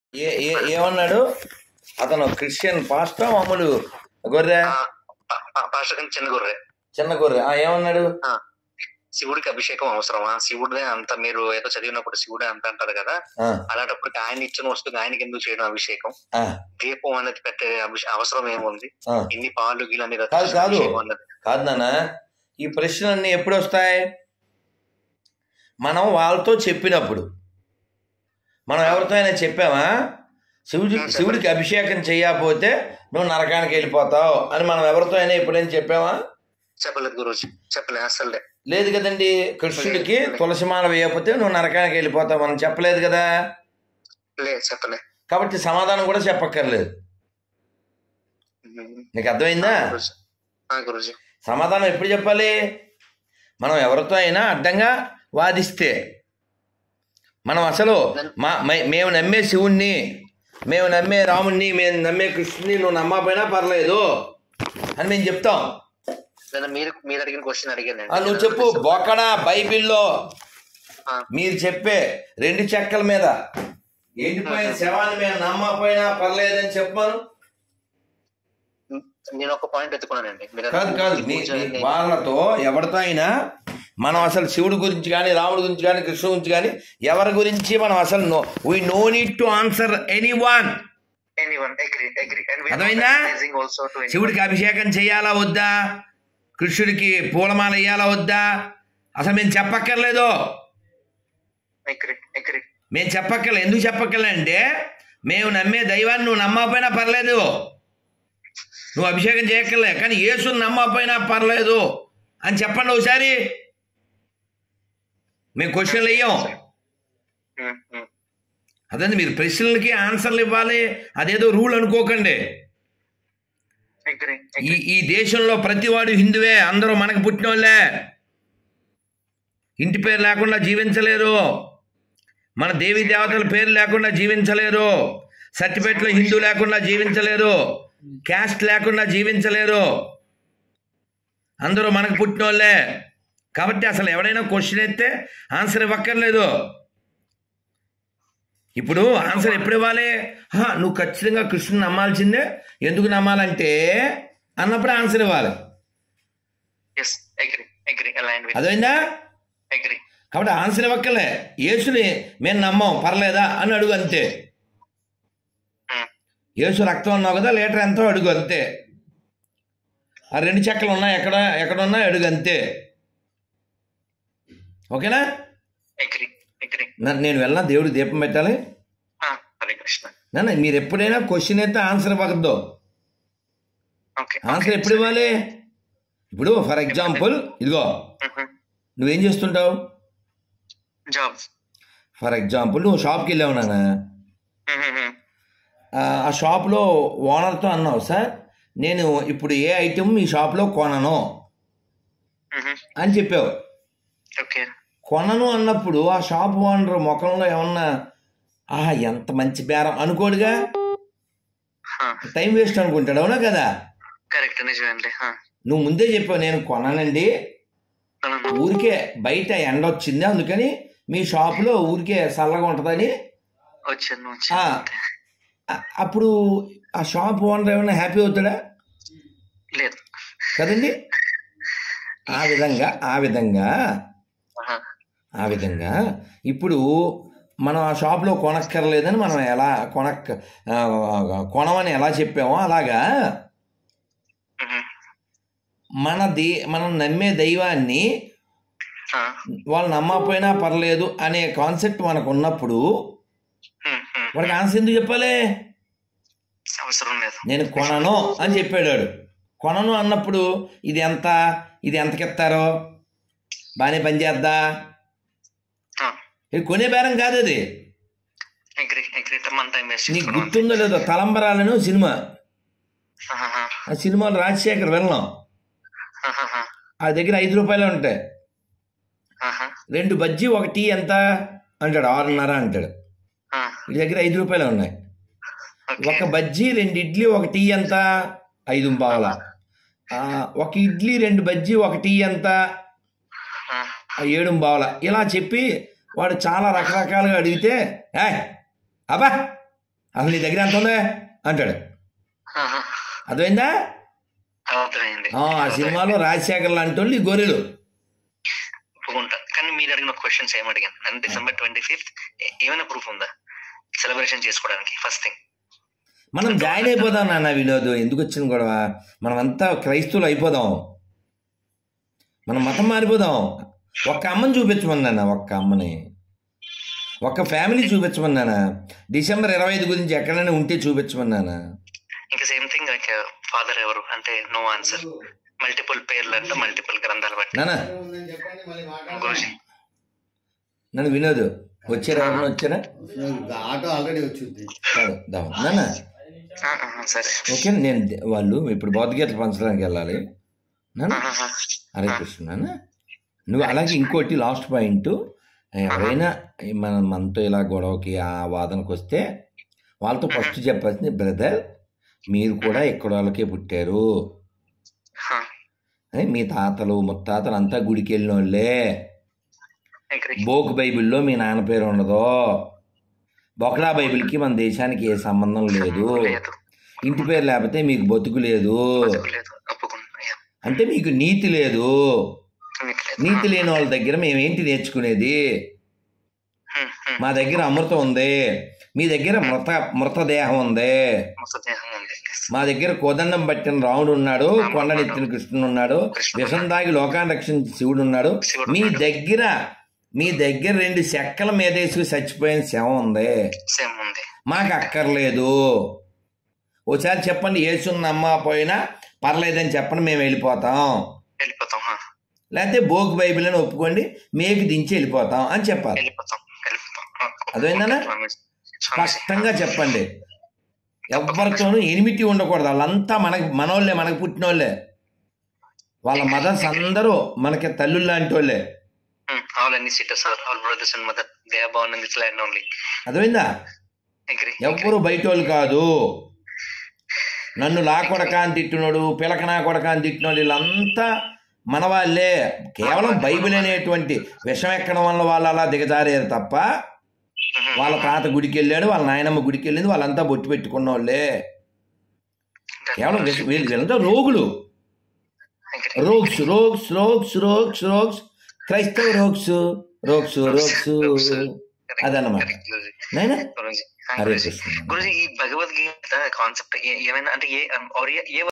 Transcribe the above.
ఏమన్నాడు అతను? Christian pastor మామూలు గొర్రె? పాస్టర్ చిన్న గొర్రె. చిన్న గొర్రె. ఏమన్నాడు? శివుడికి అభిషేకం అవసరమా? శివుడే అంత, మీరు ఏదో చదివినప్పుడు శివుడే అంత అంటారు కదా, అలాంటప్పుడు ఆయన ఇచ్చిన వస్తువు ఆయనకి ఎందుకు చేయడం అభిషేకం? దీపం అనేది పెట్టే అవసరం ఏముంది? ఇన్ని పాలు గిలు అనేది కాదు నాన్న. ఈ ప్రశ్నలన్నీ ఎప్పుడు వస్తాయి? మనం వాళ్ళతో చెప్పినప్పుడు. మనం ఎవరితో అయినా చెప్పామా శివుడికి అభిషేకం చేయకపోతే నువ్వు నరకానికి వెళ్ళిపోతావు అని మనం ఎవరితో అయినా ఎప్పుడైనా చెప్పామా? చెప్పలేదు గురూజీ, చెప్పలేదు అసలు. లేదు కదండి. కృష్ణుడికి తులసిమాల వేయకపోతే నువ్వు నరకానికి వెళ్ళిపోతావు మనం చెప్పలేదు కదా. చెప్పలేదు. కాబట్టి సమాధానం కూడా చెప్పక్కర్లేదు. నీకు అర్థమైందా? సమాధానం ఎప్పుడు చెప్పాలి? మనం ఎవరితో అయినా అడ్డంగా వాదిస్తే. మనం అసలు మేము నమ్మే శివుణ్ణి, మేము నమ్మే రాముణ్ణి, మేము నమ్మే కృష్ణుని నువ్వు నమ్మకపోయినా పర్లేదు అని మేము చెప్తాం. మీరు అడిగిన క్వశ్చన్ అడిగాను. నువ్వు చెప్పు. బొక్కడా బైబిల్లో మీరు చెప్పే 2 చెక్కల మీద ఎండిపోయిన శవాన్ని మేము నమ్మకపోయినా పర్లేదని చెప్పాను. నేను ఒక పాయింట్ ఎత్తుకున్నానండి. కాదు వాళ్ళతో ఎవరితో అయినా మనం అసలు శివుడి గురించి కానీ, రాముడి గురించి కానీ, కృష్ణుడి గురించి కానీ ఎవరి గురించి మనం అసలు we know need to answer anyone. అర్థమైందా? శివుడికి అభిషేకం చేయాలా వద్దా, కృష్ణుడికి పూలమాల వేయాలా వద్దా అసలు మేము చెప్పక్కర్లేదు. మేము చెప్పక్కర్లేదు. ఎందుకు చెప్పక్కర్లేదు అంటే మేము నమ్మే దైవాన్ని నువ్వు నమ్మకపోయినా పర్లేదు, నువ్వు అభిషేకం చేయక్కర్లే, కానీ యేసుని నమ్మకపోయినా పర్లేదు అని చెప్పండి ఒకసారి. మేము క్వశ్చన్లు వేయం. అదే మీరు ప్రశ్నలకి ఆన్సర్లు ఇవ్వాలి, అదేదో రూల్ అనుకోకండి. ఈ దేశంలో ప్రతివాడు హిందువే, అందరూ మనకు పుట్టిన వాళ్ళే. ఇంటి పేరు లేకుండా జీవించలేరు, మన దేవీ దేవతల పేరు లేకుండా జీవించలేరు, సర్టిఫికెట్లో హిందూ లేకుండా జీవించలేరు, క్యాస్ట్ లేకుండా జీవించలేరు, అందరూ మనకు పుట్టిన వాళ్ళే. కాబట్టి అసలు ఎవడైనా క్వశ్చన్ అయితే ఆన్సర్ ఇవ్వక్కర్లేదు. ఇప్పుడు ఆన్సర్ ఎప్పుడు ఇవ్వాలి? నువ్వు ఖచ్చితంగా కృష్ణుని నమ్మాల్సిందే, ఎందుకు నమ్మాలంటే అన్నప్పుడు ఆన్సర్ ఇవ్వాలి. అదైందా? కాబట్టి ఆన్సర్ ఇవ్వక్కలే. యేసుని మేము నమ్మం పర్లేదా అని అడుగు అంతే. యేసు రక్తం అన్నావు కదా, లీటర్ ఎంతో అడుగు అంతే. ఆ 2 చెక్కలు ఉన్నాయి ఎక్కడ ఉన్నాయి అడుగు అంతే. ఓకేనా? నేను వెళ్ళినా దేవుడికి దీపం పెట్టాలి. మీరు ఎప్పుడైనా క్వశ్చన్ అయితే ఆన్సర్ ఇవ్వకద్దు. ఆన్సర్ ఎప్పుడు ఇవ్వాలి? ఇప్పుడు ఫర్ ఎగ్జాంపుల్ ఇదిగో నువ్వేం చేస్తుంటావు? ఫర్ ఎగ్జాంపుల్ నువ్వు షాప్కి వెళ్ళావు నాన్న, ఆ షాప్లో ఓనర్తో అన్నావు, సార్ నేను ఇప్పుడు ఏ ఐటమ్ ఈ షాప్లో కొనను అని చెప్పావు. కొనను అన్నప్పుడు ఆ షాప్ ఓనర్ ముఖంలో ఏమన్నా ఎంత మంచి బేరం అనుకోడుగా, టైం వేస్ట్ అనుకుంటాడు. అవునా కదా? నువ్వు ముందే చెప్పావు నేను కొననండి, ఊరికే బయట ఎండ వచ్చింది అందుకని మీ షాపులో ఊరికే చల్లగా ఉంటుందని. అప్పుడు ఆ షాప్ ఓనర్ ఏమన్నా హ్యాపీ అవుతాడా? లేదు కదండి. ఆ విధంగా ఇప్పుడు మనం ఆ షాప్లో కొనక్కర్లేదని మనం ఎలా కొనమని ఎలా చెప్పామో అలాగా మనం నమ్మే దైవాన్ని వాళ్ళు నమ్మకపోయినా పర్లేదు అనే కాన్సెప్ట్ మనకు ఉన్నప్పుడు వాడికి ఆన్సర్ ఎందుకు చెప్పాలి? నేను కొనను అని చెప్పాడు. కొనను అన్నప్పుడు ఇది ఎంతకిస్తారో బాగానే పనిచేద్దా? ఇది కొనే బేరం కాదు అది. నీకు గుర్తుందో లేదో తలంబరాలను సినిమా, ఆ సినిమాలో రాజశేఖర్ వెళ్ళాం, ఆ దగ్గర 5 రూపాయలు ఉంటాయి, 2 బజ్జీ 1 టీ ఎంత అంటాడు, 6.5 అంటాడు. ఈ దగ్గర 5 రూపాయలు ఉన్నాయి, 1 బజ్జీ 2 ఇడ్లీ 1 టీ ఎంత 5.25, 1 ఇడ్లీ 2 బజ్జీ 1 టీ ఎంత 7.25. ఇలా చెప్పి వాడు చాలా రకరకాలుగా అడిగితే అబ్బా అసలు నీ దగ్గర ఎంత ఉందా అంటాడు. అర్థమైందా? ఆ సినిమాలో రాజశేఖర్ లాంటి వాళ్ళు ఈ గొర్రెలు. కానీ మీరు అడిగిన క్వశ్చన్స్ ఏం అడిగాను నేను December 25th ఏమైనా ప్రూఫ్ ఉందా సెలబ్రేషన్ చేసుకోవడానికి? ఫస్ట్ థింగ్ మనం జాయిన్ అయిపోదాం నాన్న వినోద్, ఎందుకు వచ్చిన గొడవ? మనం అంతా క్రైస్తవులు అయిపోదాం, మనం మతం మారిపోదాం. ఒక్క అమ్మని చూపించమన్నానా, ఒక్క అమ్మని, ఒక్క ఫ్యామిలీ చూపించమన్నానా, December 25 గురించి ఎక్కడైనా ఉంటే చూపించమన్నానా? ఇంకా సేమ్ థింగ్ ఫాదర్ ఎవరు అంటే నో ఆన్సర్. మల్టిపుల్ పేర్లు అంటే మల్టిపుల్ గ్రంథాలు బట్టి. నానా నన్ను వినోద్ వచ్చారా? ఎవరైనా వచ్చారా? ఆటో ఆల్రెడీ వచ్చింది. నానా సరే ఓకే, నేను వాళ్ళు ఇప్పుడు బౌద్ధగీతలు పంచడానికి వెళ్ళాలి. హరే కృష్ణ నాన్న. నువ్వు అలాగే ఇంకోటి లాస్ట్ పాయింట్, ఎవరైనా మనతో ఇలా గొడవకి ఆ వాదనకు వస్తే వాళ్ళతో ఫస్ట్ చెప్పాల్సింది, బ్రదర్ మీరు కూడా ఇక్కడ వాళ్ళకే పుట్టారు, మీ తాతలు ముత్తాతలు అంతా గుడికి వెళ్ళిన వాళ్ళే, బోక్ బైబిల్లో మీ నాన్న పేరు ఉండదు, బొకడా బైబిల్కి మన దేశానికి ఏ సంబంధం లేదు, ఇంటి పేరు లేకపోతే మీకు బతుకు లేదు, అంటే మీకు నీతి లేదు, నీతి లేని వాళ్ళ దగ్గర మేమేంటి నేర్చుకునేది, మా దగ్గర అమృతం ఉంది, మీ దగ్గర మృతదేహం ఉంది, మా దగ్గర కోదండం పట్టిన రాముడు ఉన్నాడు, కొండనెత్తిన కృష్ణుడు ఉన్నాడు, విషం దాగి లోకాన్ని రక్షించిన శివుడు ఉన్నాడు, మీ దగ్గర 2 చెక్కల మీదేసి చచ్చిపోయిన శవం ఉంది, మాకు అక్కర్లేదు. ఒకసారి చెప్పండి, యేసుని నమ్మకపోయినా పర్లేదని చెప్పండి, మేము వెళ్ళిపోతాం, లేకపోతే బోక్ బైబిల్ అని ఒప్పుకోండి, మేకు దించి వెళ్ళిపోతాం అని చెప్పాలి. అదేందన్నా స్పష్టంగా చెప్పండి. ఎవరితోనూ ఎనిమిటీ ఉండకూడదు, వాళ్ళంతా మనోళ్ళే, మనకు పుట్టినోళ్ళే, వాళ్ళ మదర్స్ అందరూ మనకి తల్లు లాంటి వాళ్ళే. అర్థమైందా? ఎవ్వరు బయట వాళ్ళు కాదు. నన్ను లా కొడక అని తిట్టినోడు, పిలకనా కొడక అని తిట్టినోడు, వీళ్ళంతా మన వాళ్ళే. కేవలం బైబిల్ అనేటువంటి విషం ఎక్కడం వల్ల వాళ్ళు అలా దిగజారారు తప్ప, వాళ్ళ తాత గుడికి వెళ్ళాడు, వాళ్ళ నాయనమ్మ గుడికి వెళ్ళింది, వాళ్ళంతా బొట్టు పెట్టుకున్న వాళ్ళే. కేవలం వీళ్ళంతా రోగులు, rogues rogues rogues rogues rogues క్రైస్తవ రోగ్స్ అదన్నమాట. నైనా హరే కృష్ణ. గురుజీ ఈ భగవద్గీత కాన్సెప్ట్ ఏమైనా అంటే ఏ